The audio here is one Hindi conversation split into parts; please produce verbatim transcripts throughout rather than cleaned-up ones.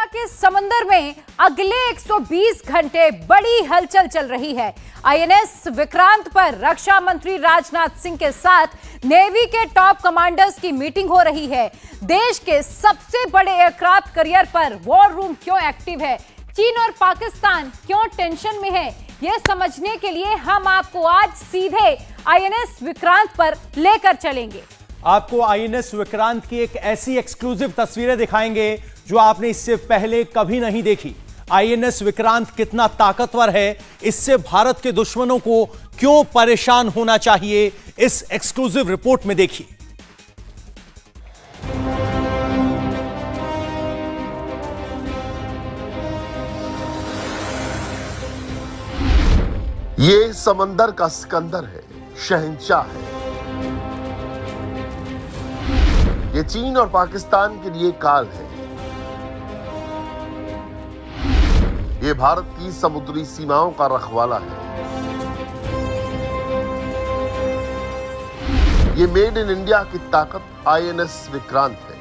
के समंदर में अगले एक सौ बीस घंटे बड़ी हलचल चल रही है। आईएनएस विक्रांत पर रक्षा मंत्री राजनाथ सिंह के साथ नेवी के टॉप कमांडर्स की मीटिंग हो रही है। देश के सबसे बड़े एयरक्राफ्ट कैरियर पर वॉर रूम क्यों एक्टिव है, चीन और पाकिस्तान क्यों टेंशन में है, यह समझने के लिए हम आपको आज सीधे आईएनएस विक्रांत पर लेकर चलेंगे। आपको आईएनएस विक्रांत की एक ऐसी एक्सक्लूसिव तस्वीरें दिखाएंगे जो आपने इससे पहले कभी नहीं देखी। आईएनएस विक्रांत कितना ताकतवर है, इससे भारत के दुश्मनों को क्यों परेशान होना चाहिए, इस एक्सक्लूसिव रिपोर्ट में देखिए। ये समंदर का सिकंदर है, शहंशाह है। ये चीन और पाकिस्तान के लिए काल है। ये भारत की समुद्री सीमाओं का रखवाला है। ये मेड इन इंडिया की ताकत आईएनएस विक्रांत है।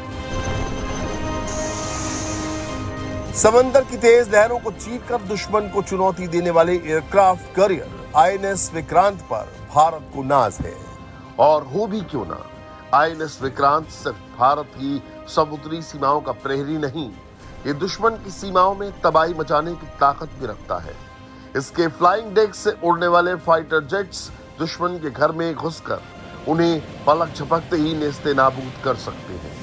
समंदर की तेज लहरों को चीरकर दुश्मन को चुनौती देने वाले एयरक्राफ्ट कैरियर आईएनएस विक्रांत पर भारत को नाज है। और हो भी क्यों ना, आईएनएस विक्रांत सिर्फ भारत की समुद्री सीमाओं का प्रहरी नहीं, ये दुश्मन की सीमाओं में तबाही मचाने की ताकत भी रखता है। इसके फ्लाइंग डेक से उड़ने वाले फाइटर जेट्स दुश्मन के घर में घुसकर उन्हें पलक झपकते ही नेस्ते नाबूद कर सकते हैं।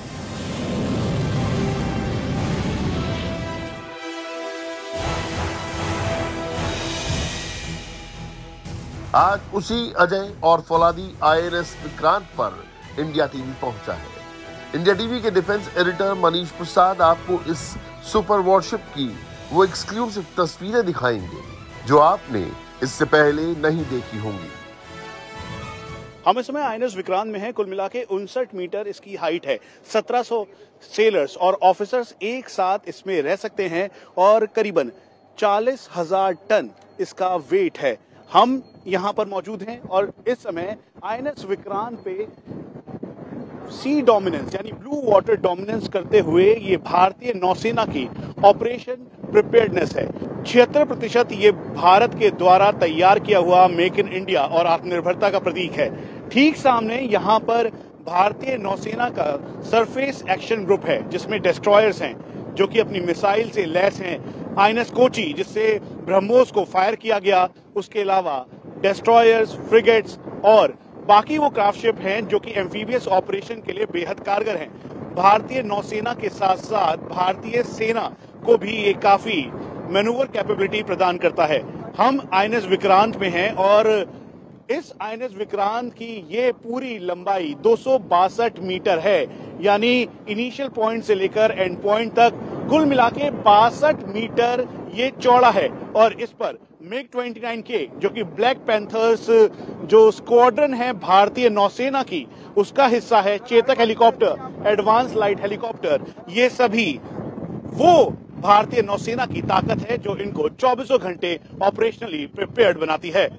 आज उसी अजय और फौलादी आईएनएस विक्रांत पर इंडिया टीवी पहुंचा है। इंडिया टीवी के डिफेंस एडिटर मनीष प्रसाद आपको इस सुपर वॉरशिप की वो एक्सक्लूसिव तस्वीरें दिखाएंगे जो आपने इससे पहले नहीं देखी होंगी। हम इस समय आईएनएस विक्रांत में हैं। कुल मिला के उनसठ मीटर इसकी हाइट है। सत्रह सौ सेलर्स और ऑफिसर्स एक साथ इसमें रह सकते हैं और करीबन चालीस हजार टन इसका वेट है। हम यहाँ पर मौजूद हैं और इस समय आईएनएस विक्रांत पे सी डोमिनेंस यानी ब्लू वाटर डोमिनेंस करते हुए ये भारतीय नौसेना की ऑपरेशन प्रिपेयर्डनेस है। छिहत्तर प्रतिशत ये भारत के द्वारा तैयार किया हुआ मेक इन इंडिया और आत्मनिर्भरता का प्रतीक है। ठीक सामने यहाँ पर भारतीय नौसेना का सरफेस एक्शन ग्रुप है जिसमें डिस्ट्रॉयर्स हैं जो कि अपनी मिसाइल से लैस हैं। आईएनएस कोची जिससे ब्रह्मोस को फायर किया गया, उसके अलावा डिस्ट्रॉयर्स, फ्रिगेट्स और बाकी वो क्राफ्टशिप हैं जो कि एम्फीबियस ऑपरेशन के लिए बेहद कारगर हैं। भारतीय नौसेना के साथ साथ भारतीय सेना को भी ये काफी मैनूवर कैपेबिलिटी प्रदान करता है। हम आईएनएस विक्रांत में हैं और इस आईएनएस विक्रांत की ये पूरी लंबाई दो सौ बासठ मीटर है, यानी इनिशियल पॉइंट से लेकर एंड पॉइंट तक कुल मिला के बासठ मीटर ये चौड़ा है। और इस पर मिग उनतीस के जो कि ब्लैक पैंथर्स जो स्क्वाड्रन है भारतीय नौसेना की, उसका हिस्सा है। Chetak helicopter, advance light helicopter, ये सभी वो भारतीय नौसेना की ताकत है जो इनको चौबीसों घंटे ऑपरेशनली प्रिपेयर्ड बनाती है।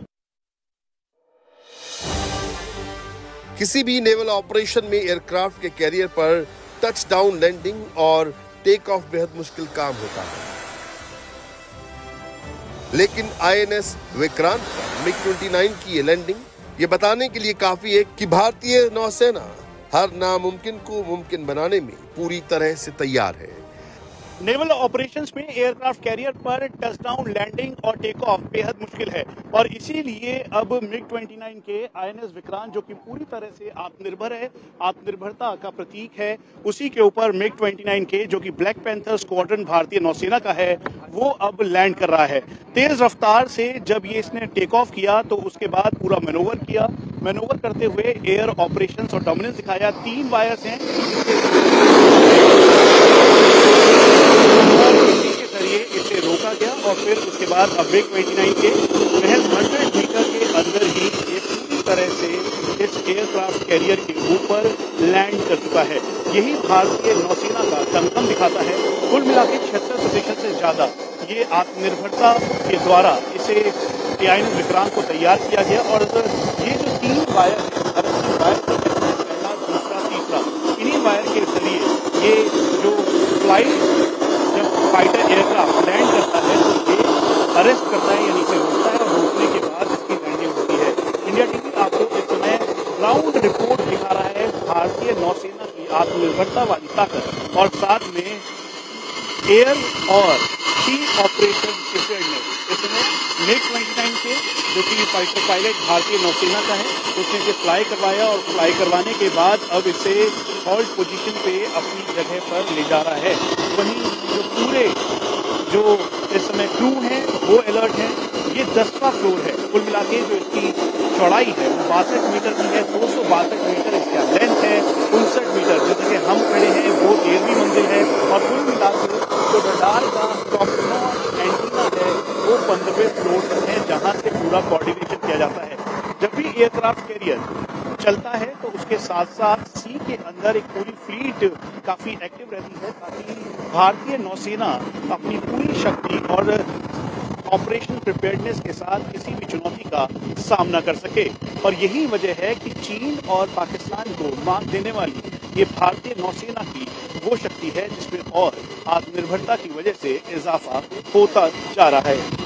किसी भी नेवल ऑपरेशन में एयरक्राफ्ट के कैरियर पर टच डाउन लैंडिंग और टेक ऑफ बेहद मुश्किल काम होता है, लेकिन आईएनएस विक्रांत पर मिग उनतीस की ये लैंडिंग ये बताने के लिए काफी है कि भारतीय नौसेना हर नामुमकिन को मुमकिन बनाने में पूरी तरह से तैयार है। नेवल ऑपरेशंस में एयरक्राफ्ट कैरियर पर टचडाउन लैंडिंग और टेक ऑफ बेहद मुश्किल है और इसीलिए अब मिग उनतीस के आईएनएस विक्रांत जो कि पूरी तरह से आत्मनिर्भर है, आत्मनिर्भरता का प्रतीक है, उसी के ऊपर मिग उनतीस के जो कि ब्लैक पैंथर स्क्वाड्रन भारतीय नौसेना का है, वो अब लैंड कर रहा है। तेज रफ्तार से जब ये इसने टेक ऑफ किया तो उसके बाद पूरा मैनोवर किया। मैनोवर करते हुए एयर ऑपरेशंस और डोमिनेंस दिखाया। तीन वायर्स हैं के जरिए इसे रोका गया और फिर उसके बाद अब मिग उनतीस के महज सौ मीटर के अंदर ही ये पूरी तरह से इस एयरक्राफ्ट कैरियर के ऊपर लैंड कर चुका है। यही भारतीय नौसेना का दमखम दिखाता है। कुल मिला के छिहत्तर प्रतिशत से ज्यादा ये आत्मनिर्भरता के द्वारा इसे आईएनएस विक्रांत को तैयार किया गया। और ये जो तीन वायर है, वायर पहला, दूसरा, तीसरा, इन्हीं वायर के जरिए ये जो फ्लाइट जब फाइटर एयरक्राफ्ट लैंड करता है तो ये अरेस्ट करता है, यानी इसे रोकता है और रोकने के बाद इसकी लैंडिंग होती है। इंडिया टीवी आपको इस समय ग्राउंड रिपोर्ट दिखा रहा है भारतीय नौसेना की आत्मनिर्भरता वाली ताकत और साथ में एयर और सी ऑपरेशन प्रिपेयर्डनेस। इसमें मिग उनतीस के जो कि फाइटर पायलट भारतीय नौसेना का है उसने इसे फ्लाई करवाया और फ्लाई करवाने के बाद अब इसे हॉल्ट पोजीशन पे अपनी जगह पर ले जा रहा है। वहीं जो पूरे जो इस समय क्रू है वो अलर्ट है। ये दसवां फ्लोर है। कुल मिला के जो इसकी चौड़ाई है वो बासठ मीटर की है, दो सौ बासठ मीटर इसका लेंथ है, उनसठ मीटर जो जगह हम खड़े हैं वो तेरहवीं मंजिल है और कुल मिला के जो रडार का टॉपनॉच एंटीना है वो पंद्रहवें फ्लोर पर है जहां से पूरा कोऑर्डिनेशन किया जाता है। जब भी एयरक्राफ्ट कैरियर चलता है तो उसके साथ साथ सी के अंदर एक पूरी फ्लीट काफी एक्टिव रहती है ताकि भारतीय नौसेना अपनी पूरी शक्ति और ऑपरेशन प्रिपेयर्डनेस के साथ किसी भी चुनौती का सामना कर सके। और यही वजह है कि चीन और पाकिस्तान को मात देने वाली ये भारतीय नौसेना की वो शक्ति है जिसमें और आत्मनिर्भरता की वजह से इजाफा होता जा रहा है।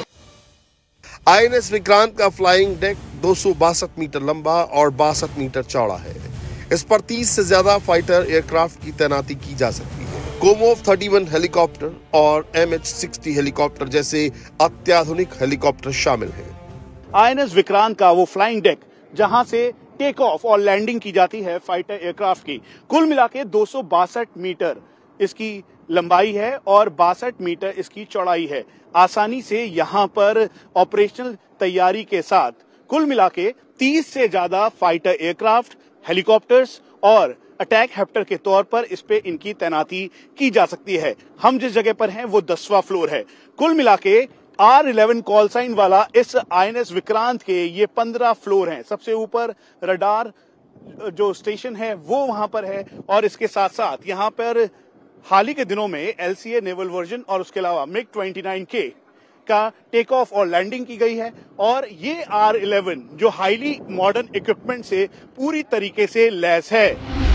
आईएनएस विक्रांत का फ्लाइंग डेक दो सौ बासठ मीटर लंबा और बासठ मीटर चौड़ा है। इस पर तीस से ज्यादा फाइटर एयरक्राफ्ट की तैनाती की जा सकती है। कोमोव इकतीस हेलीकॉप्टर और एम एच साठ हेलीकॉप्टर जैसे अत्याधुनिक हेलीकॉप्टर शामिल हैं। आईएनएस विक्रांत का वो फ्लाइंग डेक जहां से टेक ऑफ और लैंडिंग की जाती है फाइटर एयरक्राफ्ट की, कुल मिला के दो सौ बासठ मीटर इसकी लंबाई है और बासठ मीटर इसकी चौड़ाई है। आसानी से यहां पर ऑपरेशनल तैयारी के साथ कुल मिला के तीस से ज्यादा फाइटर एयरक्राफ्ट, हेलीकॉप्टर्स और अटैक हेप्टर के तौर पर इस पे इनकी तैनाती की जा सकती है। हम जिस जगह पर हैं वो दसवां फ्लोर है। कुल मिला के आर इलेवन कॉल साइन वाला इस आईएनएस विक्रांत के ये पंद्रह फ्लोर हैं। सबसे ऊपर रडार जो स्टेशन है वो वहां पर है और इसके साथ साथ यहाँ पर हाल ही के दिनों में एलसीए नेवल वर्जन और उसके अलावा मिग उनतीस के का टेक ऑफ और लैंडिंग की गई है और ये आर इलेवन जो हाईली मॉडर्न इक्विपमेंट से पूरी तरीके से लैस है।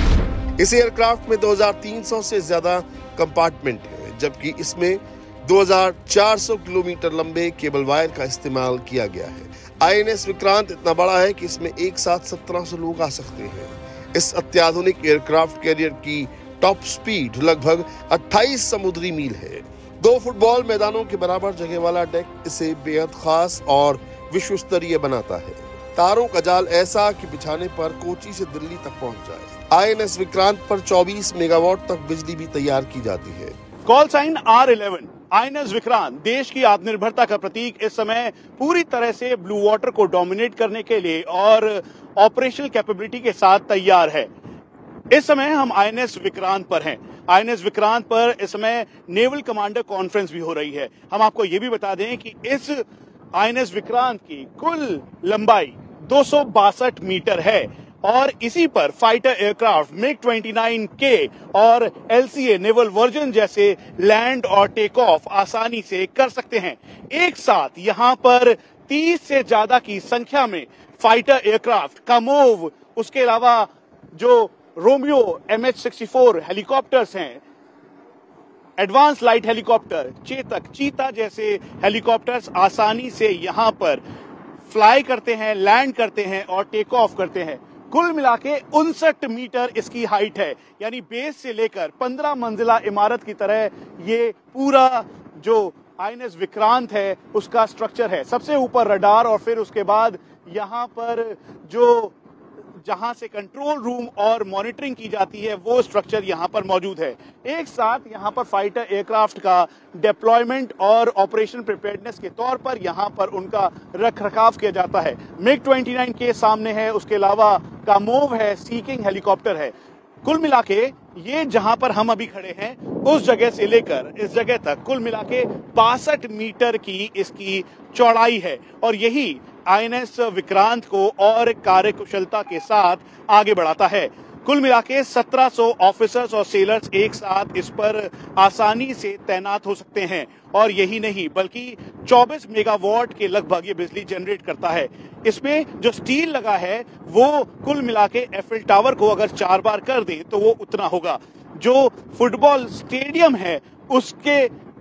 इस एयरक्राफ्ट में दो हज़ार तीन सौ से ज्यादा कंपार्टमेंट है, जबकि इसमें दो हज़ार चार सौ किलोमीटर लंबे केबल वायर का इस्तेमाल किया गया है। आईएनएस विक्रांत इतना बड़ा है कि इसमें एक साथ सत्रह सौ लोग आ सकते हैं। इस अत्याधुनिक एयरक्राफ्ट कैरियर की टॉप स्पीड लगभग अट्ठाईस समुद्री मील है। दो फुटबॉल मैदानों के बराबर जगह वाला डेक इसे बेहद खास और विश्व स्तरीय बनाता है। तारों का जाल ऐसा कि बिछाने पर कोची से दिल्ली तक पहुंच जाए। आईएनएस विक्रांत पर चौबीस मेगावाट तक बिजली भी तैयार की जाती है। Call sign R eleven INS Vikrant देश की आत्मनिर्भरता का प्रतीक इस समय पूरी तरह से ब्लू वाटर को डोमिनेट करने के लिए और ऑपरेशनल कैपेबिलिटी के साथ तैयार है। इस समय हम आईएनएस विक्रांत पर हैं। आईएनएस विक्रांत पर इस समय नेवल कमांडर कॉन्फ्रेंस भी हो रही है। हम आपको ये भी बता दें कि इस आईएनएस विक्रांत की कुल लंबाई दो सौ बासठ मीटर है और इसी पर फाइटर एयरक्राफ्ट मिग उनतीस के और एलसीए नेवल वर्जन जैसे लैंड और टेक ऑफ आसानी से कर सकते हैं। एक साथ यहां पर तीस से ज्यादा की संख्या में फाइटर एयरक्राफ्ट, कामोव, उसके अलावा जो रोमियो एम एच चौंसठ हेलीकॉप्टर्स हैं, advance light helicopter, Chetak, Cheetah जैसे हेलीकॉप्टर्स आसानी से यहां पर फ्लाई करते हैं, लैंड करते हैं और टेक ऑफ करते हैं। कुल मिला के उनसठ मीटर इसकी हाइट है, यानी बेस से लेकर पंद्रह मंजिला इमारत की तरह ये पूरा जो आईएनएस विक्रांत है उसका स्ट्रक्चर है। सबसे ऊपर रडार और फिर उसके बाद यहाँ पर जो जहां से कंट्रोल रूम और मॉनिटरिंग की जाती है वो स्ट्रक्चर यहां पर मौजूद है। एक साथ यहां पर फाइटर एयरक्राफ्ट का डिप्लॉयमेंट और ऑपरेशन प्रिपेयर्डनेस के तौर पर यहां पर उनका रखरखाव किया जाता है। मिग उनतीस के सामने है, उसके अलावा कामोव है, सीकिंग हेलीकॉप्टर है। कुल मिला के ये जहां पर हम अभी खड़े हैं उस जगह से लेकर इस जगह तक कुल मिला के बासठ मीटर की इसकी चौड़ाई है और यही आईएनएस विक्रांत को और कार्यकुशलता के साथ आगे बढ़ाता है। कुल मिला के सत्रह सौ ऑफिसर्स और सेलर्स एक साथ इस पर आसानी से तैनात हो सकते हैं और यही नहीं बल्कि चौबीस मेगावाट के लगभग ये बिजली जनरेट करता है। इसमें जो स्टील लगा है वो कुल मिला के एफिल टावर को अगर चार बार कर दे तो वो उतना होगा। जो फुटबॉल स्टेडियम है उसके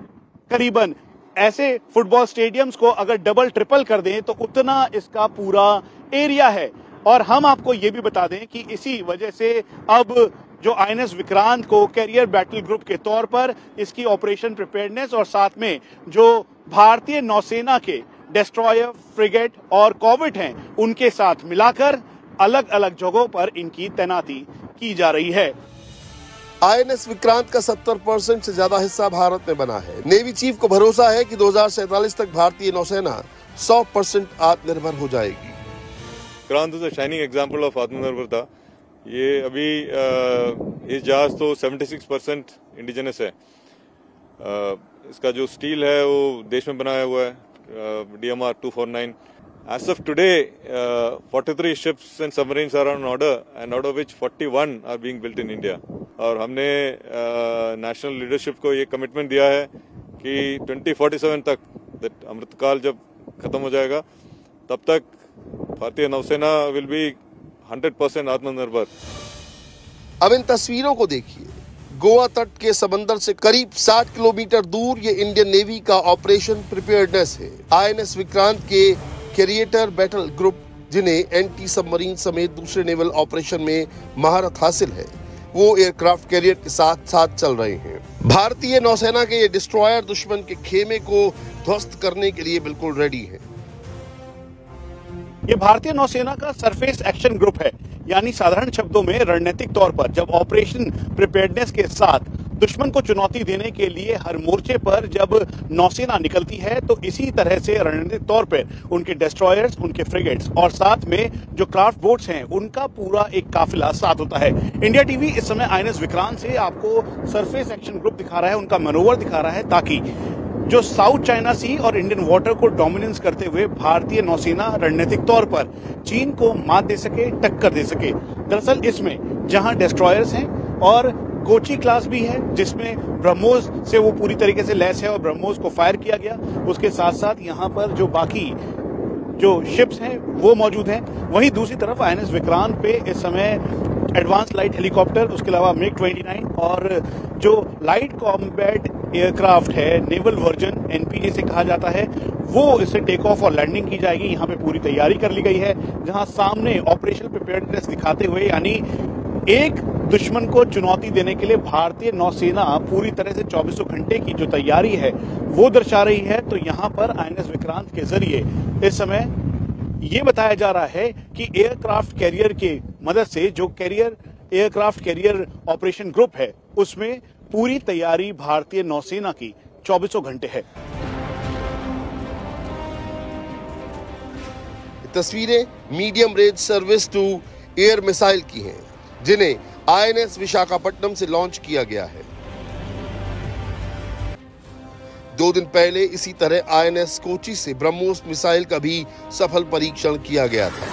करीबन ऐसे फुटबॉल स्टेडियम्स को अगर डबल ट्रिपल कर दें तो उतना इसका पूरा एरिया है। और हम आपको ये भी बता दें कि इसी वजह से अब जो आईएनएस विक्रांत को कैरियर बैटल ग्रुप के तौर पर इसकी ऑपरेशन प्रिपेयर्डनेस और साथ में जो भारतीय नौसेना के डिस्ट्रॉयर, फ्रिगेट और कॉर्वेट हैं उनके साथ मिलाकर अलग अलग जगहों पर इनकी तैनाती की जा रही है। आईएनएस विक्रांत का सत्तर परसेंट से ज्यादा हिस्सा भारत में बना है। नेवी चीफ को भरोसा है कि दो हज़ार सैंतालीस तक भारतीय नौसेना सौ परसेंट आत्मनिर्भर हो जाएगी। Vikrant is a shining example of आत्मनिर्भरता। ये अभी आ, इस जहाज तो छिहत्तर परसेंट इंडिजिनस है। आ, इसका जो स्टील है वो देश में बनाया हुआ है, D M R two four nine. As of today, uh, forty-three ships and submarines are on order, and out of which forty-one are being built in India. और हमने नेशनल uh, लीडरशिप को ये कमिटमेंट दिया है कि ट्वेंटी फोर्टी सेवन तक, अमृतकाल जब खत्म हो जाएगा तब तक भारतीय नौसेना विल बी हंड्रेड परसेंट आत्मनिर्भर। अब इन तस्वीरों को देखिए। गोवा तट के समंदर से करीब साठ किलोमीटर दूर ये इंडियन नेवी का ऑपरेशन प्रिपेयर्डनेस है। आईएनएस विक्रांत के कैरियर बैटल ग्रुप, जिन्हें एंटी सबमरीन समेत दूसरे नेवल ऑपरेशन में महारत हासिल है, वो एयरक्राफ्ट कैरियर के साथ साथ चल रहे हैं। भारतीय नौसेना के ये डिस्ट्रॉयर दुश्मन के खेमे को ध्वस्त करने के लिए बिल्कुल रेडी है। ये भारतीय नौसेना का सरफेस एक्शन ग्रुप है, यानी साधारण शब्दों में रणनीतिक तौर पर जब ऑपरेशन प्रिपेयर्डनेस के साथ दुश्मन को चुनौती देने के लिए हर मोर्चे पर जब नौसेना निकलती है तो इसी तरह से रणनीतिक तौर पर उनके डिस्ट्रॉयर्स, उनके फ्रिगेट्स और साथ में जो क्राफ्ट बोट्स हैं उनका पूरा एक काफिला साथ होता है। इंडिया टीवी इस समय आईएनएस विक्रांत से आपको सरफेस एक्शन ग्रुप दिखा रहा है, उनका मैनोवर दिखा रहा है, ताकि जो साउथ चाइना सी और इंडियन वाटर को डोमिनेंस करते हुए भारतीय नौसेना रणनीतिक तौर पर चीन को मात दे सके, टक्कर दे सके। दरअसल इसमें जहां डिस्ट्रॉयर्स हैं और कोची क्लास भी है जिसमें ब्रह्मोस से वो पूरी तरीके से लैस है और ब्रह्मोस को फायर किया गया, उसके साथ साथ यहाँ पर जो बाकी जो शिप्स हैं वो मौजूद हैं। वहीं दूसरी तरफ आईएनएस विक्रांत पे इस समय एडवांस लाइट हेलीकॉप्टर, उसके अलावा मिग ट्वेंटी नाइन और जो लाइट कॉम्बैट एयरक्राफ्ट है, नेवल वर्जन एनपीए से कहा जाता है, वो इससे टेक ऑफ और लैंडिंग की जाएगी। यहाँ पे पूरी तैयारी कर ली गई है, जहां सामने ऑपरेशन प्रिपेयर्डनेस दिखाते हुए यानी एक दुश्मन को चुनौती देने के लिए भारतीय नौसेना पूरी तरह से चौबीसों घंटे की जो तैयारी है वो दर्शा रही है। तो यहाँ पर आईएनएस विक्रांत के जरिए इस समय ये बताया जा रहा है कि एयरक्राफ्ट कैरियर की मदद से जो carrier aircraft carrier operation group है उसमें पूरी तैयारी भारतीय नौसेना की चौबीसों घंटे है। तस्वीरें medium range surface to air missile की हैं, जिन्हें आईएनएस विशाखापट्टनम से लॉन्च किया गया है। दो दिन पहले इसी तरह आईएनएस कोची से ब्रह्मोस मिसाइल का भी सफल परीक्षण किया गया था।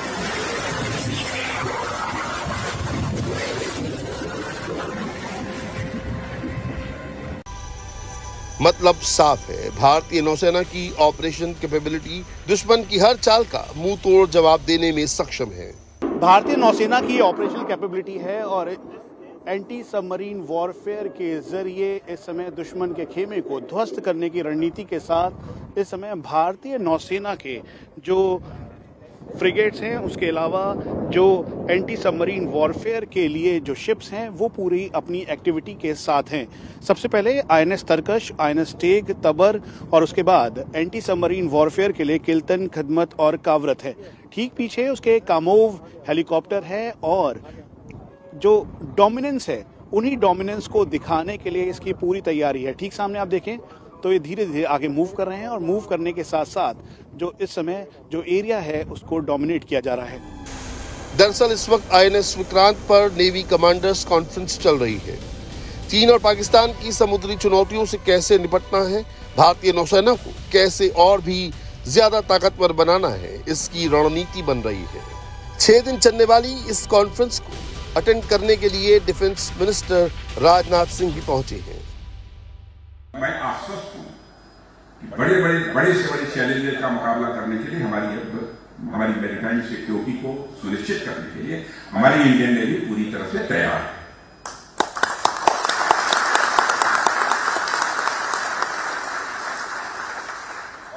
मतलब साफ है, भारतीय नौसेना की ऑपरेशन कैपेबिलिटी दुश्मन की हर चाल का मुंह तोड़ जवाब देने में सक्षम है। भारतीय नौसेना की ऑपरेशनल कैपेबिलिटी है और एंटी सबमरीन वॉरफेयर के जरिए इस समय दुश्मन के खेमे को ध्वस्त करने की रणनीति के साथ इस समय भारतीय नौसेना के जो फ्रिगेट्स हैं, उसके अलावा जो एंटी सबमरीन वॉरफेयर के लिए जो शिप्स हैं वो पूरी अपनी एक्टिविटी के साथ हैं। सबसे पहले आईएनएस तरकश, आईएनएस टेग, तबर और उसके बाद एंटी सबमरीन वॉरफेयर के लिए किल्तन, खदमत और कावरत है। ठीक पीछे उसके कामोव हेलीकॉप्टर है और जो डोमिनेंस है उन्हीं डोमिनेंस को दिखाने के लिए इसकी पूरी तैयारी है। ठीक सामने आप देखें तो ये धीरे धीरे आगे मूव कर रहे हैं और मूव करने के साथ साथ जो इस समय जो एरिया है उसको डोमिनेट किया जा रहा है। दरअसल इस वक्त आईएनएस विक्रांत पर नेवी कमांडर्स कॉन्फ्रेंस चल रही है। चीन और पाकिस्तान की समुद्री चुनौतियों से कैसे निपटना है, भारतीय नौसेना को कैसे और भी ज्यादा ताकतवर बनाना है, इसकी रणनीति बन रही है। छह दिन चलने वाली इस कॉन्फ्रेंस को अटेंड करने के लिए डिफेंस मिनिस्टर राजनाथ सिंह भी पहुंचे हैं। मैं आश्वस्त हूँ कि बड़े बड़े बड़े से बड़े चैलेंजेस का मुकाबला करने के लिए हमारी अब हमारी मैरीटाइम सिक्योरिटी को सुनिश्चित करने के लिए हमारी इंडियन नेवी पूरी तरह से तैयार है।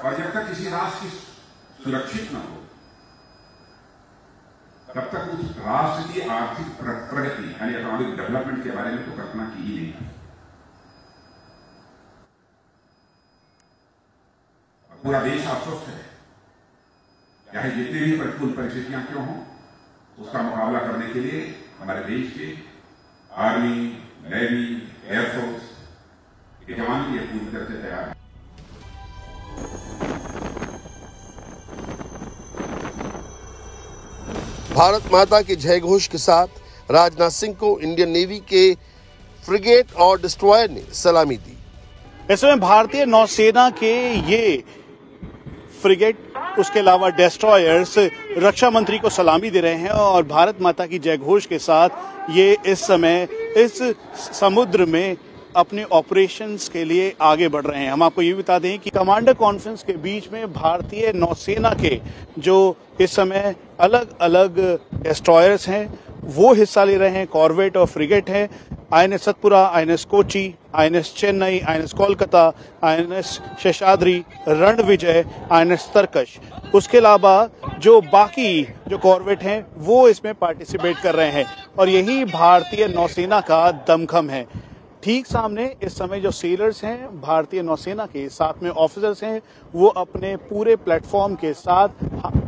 और जब तक किसी राष्ट्र की सुरक्षित न हो तब तक उस राष्ट्र की आर्थिक प्रगति यानी इकोनॉमिक डेवलपमेंट के बारे में तो कल्पना की ही नहीं। पूरा देश आश्वस्त है, चाहे जितनी भी प्रतिकूल परिस्थितियां क्यों हों, उसका मुकाबला करने के लिए हमारे देश के आर्मी, नेवी, एयरफोर्स के जवान भी पूरी तरह से तैयार हैं। भारत माता के जय घोष के साथ राजनाथ सिंह को इंडियन नेवी के फ्रिगेट और डिस्ट्रॉयर ने सलामी दी। इस समय भारतीय नौसेना के ये फ्रिगेट, उसके अलावा डिस्ट्रॉयर्स रक्षा मंत्री को सलामी दे रहे हैं और भारत माता की जय घोष के साथ ये इस समय इस समुद्र में अपने ऑपरेशंस के लिए आगे बढ़ रहे हैं। हम आपको ये बता दें कि कमांडर कॉन्फ्रेंस के बीच में भारतीय नौसेना के जो इस समय अलग अलग डिस्ट्रॉयर्स हैं वो हिस्सा ले रहे हैं, कॉर्वेट और फ्रिगेट हैं। INS Satpura, INS Kochi, INS Chennai, INS Kolkata, INS Sheshadri, Ranvijay, INS Tarkash. उसके अलावा जो बाकी जो कॉर्वेट हैं वो इसमें पार्टिसिपेट कर रहे हैं और यही भारतीय नौसेना का दमखम है। ठीक सामने इस समय जो सेलर्स हैं भारतीय नौसेना के, साथ में ऑफिसर्स हैं, वो अपने पूरे प्लेटफॉर्म के साथ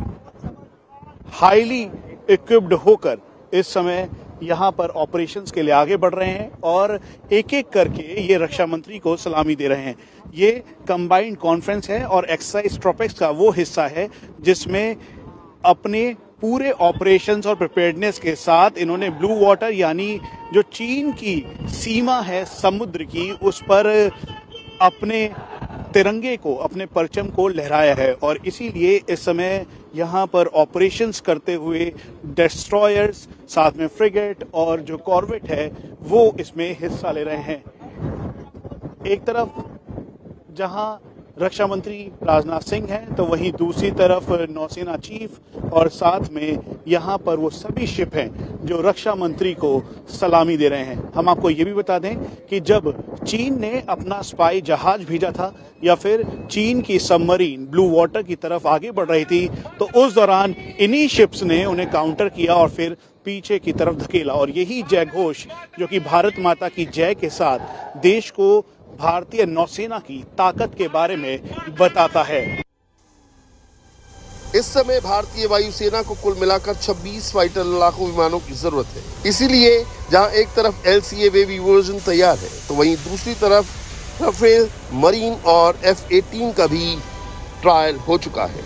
हाईली इक्विप्ड होकर इस समय यहाँ पर ऑपरेशंस के लिए आगे बढ़ रहे हैं और एक एक करके ये रक्षा मंत्री को सलामी दे रहे हैं। ये कंबाइंड कॉन्फ्रेंस है और एक्सरसाइज ट्रॉपिक्स का वो हिस्सा है जिसमें अपने पूरे ऑपरेशंस और प्रिपेयर्डनेस के साथ इन्होंने ब्लू वाटर यानी जो चीन की सीमा है समुद्र की, उस पर अपने तिरंगे को, अपने परचम को लहराया है और इसीलिए इस समय यहाँ पर ऑपरेशंस करते हुए डिस्ट्रॉयर्स, साथ में फ्रिगेट और जो कॉर्वेट है वो इसमें हिस्सा ले रहे हैं। एक तरफ जहां रक्षा मंत्री राजनाथ सिंह हैं तो वहीं दूसरी तरफ नौसेना चीफ और साथ में यहाँ पर वो सभी शिप हैं जो रक्षा मंत्री को सलामी दे रहे हैं। हम आपको ये भी बता दें कि जब चीन ने अपना स्पाई जहाज भेजा था या फिर चीन की सबमरीन ब्लू वाटर की तरफ आगे बढ़ रही थी तो उस दौरान इन्हीं शिप्स ने उन्हें काउंटर किया और फिर पीछे की तरफ धकेला और यही जय घोष जो कि भारत माता की जय के साथ देश को भारतीय नौसेना की ताकत के बारे में बताता है। इस समय भारतीय वायुसेना को कुल मिलाकर छब्बीस फाइटर लड़ाकू विमानों की जरूरत है। इसीलिए जहां एक तरफ L C A baby version तैयार है तो वहीं दूसरी तरफ राफेल, मरीन और एफ अठारह का भी ट्रायल हो चुका है।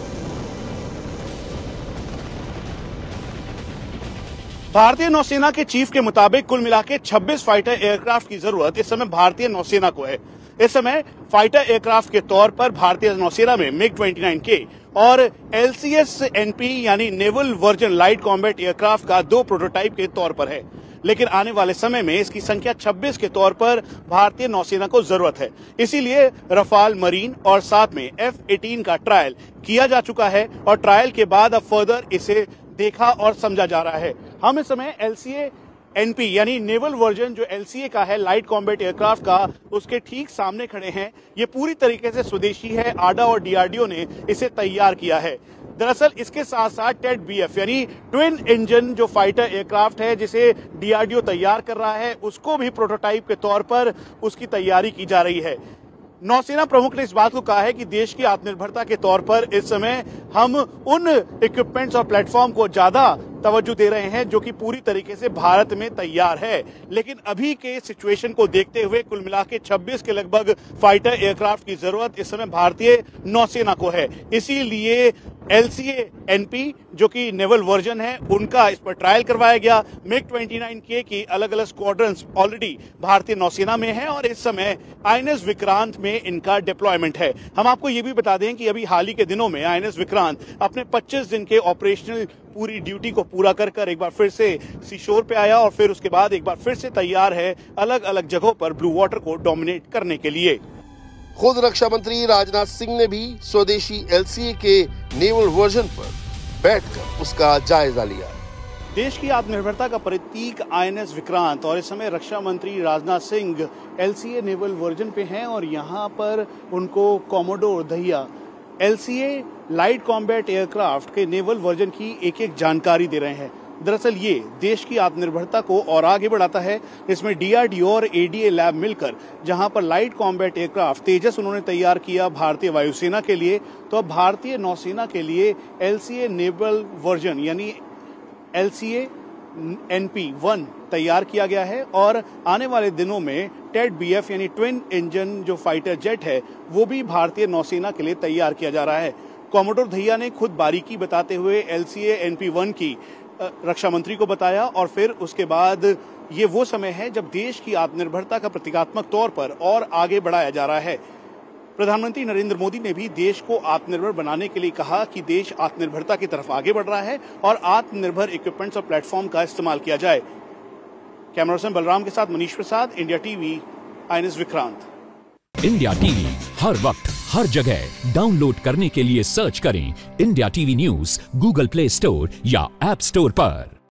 भारतीय नौसेना के चीफ के मुताबिक कुल मिलाकर छब्बीस फाइटर एयरक्राफ्ट की जरूरत इस समय भारतीय नौसेना को है। इस समय फाइटर एयरक्राफ्ट के तौर पर भारतीय नौसेना में मिग उनतीस के और L C S N P यानी naval version light combat aircraft का दो प्रोटोटाइप के तौर पर है, लेकिन आने वाले समय में इसकी संख्या छब्बीस के तौर पर भारतीय नौसेना को जरूरत है। इसीलिए रफाल, मरीन और साथ में एफ अठारह का ट्रायल किया जा चुका है और ट्रायल के बाद अब फर्दर इसे देखा और समझा जा रहा है। हम इस समय L C A N P यानी नेवल वर्जन जो एल सी ए का है लाइट कॉम्बैट एयरक्राफ्ट का, उसके ठीक सामने खड़े हैं। ये पूरी तरीके से स्वदेशी है, आडा और डी आर डी ओ ने इसे तैयार किया है। दरअसल इसके साथ साथ टेड बी एफ यानी ट्विन इंजन जो फाइटर एयरक्राफ्ट है जिसे डी आर डी ओ तैयार कर रहा है, उसको भी प्रोटोटाइप के तौर पर उसकी तैयारी की जा रही है। नौसेना प्रमुख ने इस बात को कहा है कि देश की आत्मनिर्भरता के तौर पर इस समय हम उन इक्विपमेंट्स और प्लेटफॉर्म को ज्यादा तवज्जो दे रहे हैं जो कि पूरी तरीके से भारत में तैयार है, लेकिन अभी के सिचुएशन को देखते हुए कुल मिला के छब्बीस के लगभग फाइटर एयरक्राफ्ट की जरूरत इस समय भारतीय नौसेना को है। इसीलिए L C A N P जो कि नेवल वर्जन है उनका इस पर ट्रायल करवाया गया। मिग उनतीस के की अलग अलग स्क्वाड्रंस ऑलरेडी भारतीय नौसेना में है और इस समय आई एन एस विक्रांत में इनका डिप्लॉयमेंट है। हम आपको ये भी बता दें कि अभी हाल ही के दिनों में आई एन एस विक्रांत अपने पच्चीस दिन के ऑपरेशनल पूरी ड्यूटी को पूरा कर कर एक बार फिर से सीशोर पे आया और फिर उसके बाद एक बार फिर से तैयार है अलग अलग जगहों पर ब्लू वाटर को डोमिनेट करने के लिए। खुद रक्षा मंत्री राजनाथ सिंह ने भी स्वदेशी एल सी ए के नेवल वर्जन पर बैठकर उसका जायजा लिया। देश की आत्मनिर्भरता का प्रतीक आई एन एस विक्रांत और इस समय रक्षा मंत्री Rajnath Singh L C A naval version पे हैं और यहाँ पर उनको commodore Dahiya LCA light combat aircraft के नेवल वर्जन की एक एक जानकारी दे रहे हैं। दरअसल ये देश की आत्मनिर्भरता को और आगे बढ़ाता है। इसमें डीआरडीओ और एडीए लैब मिलकर जहां पर लाइट कॉम्बैट एयरक्राफ्ट तेजस उन्होंने तैयार किया भारतीय वायुसेना के लिए, तो अब भारतीय नौसेना के लिए एलसीए नेवल वर्जन यानी एलसीए एनपी वन तैयार किया गया है और आने वाले दिनों में टेड बीएफ यानी ट्विन इंजन जो फाइटर जेट है वो भी भारतीय नौसेना के लिए तैयार किया जा रहा है। कॉमोडोर दहिया ने खुद बारीकी बताते हुए एलसीए एनपी वन की रक्षा मंत्री को बताया और फिर उसके बाद ये वो समय है जब देश की आत्मनिर्भरता का प्रतीकात्मक तौर पर और आगे बढ़ाया जा रहा है। प्रधानमंत्री नरेंद्र मोदी ने भी देश को आत्मनिर्भर बनाने के लिए कहा कि देश आत्मनिर्भरता की तरफ आगे बढ़ रहा है और आत्मनिर्भर इक्विपमेंट्स और प्लेटफॉर्म का इस्तेमाल किया जाए। कैमरा पर्सन बलराम के साथ Manish Prasad, India TV, INS Vikrant. India TV हर वक्त हर जगह डाउनलोड करने के लिए सर्च करें India TV news Google play store या ऐप स्टोर पर।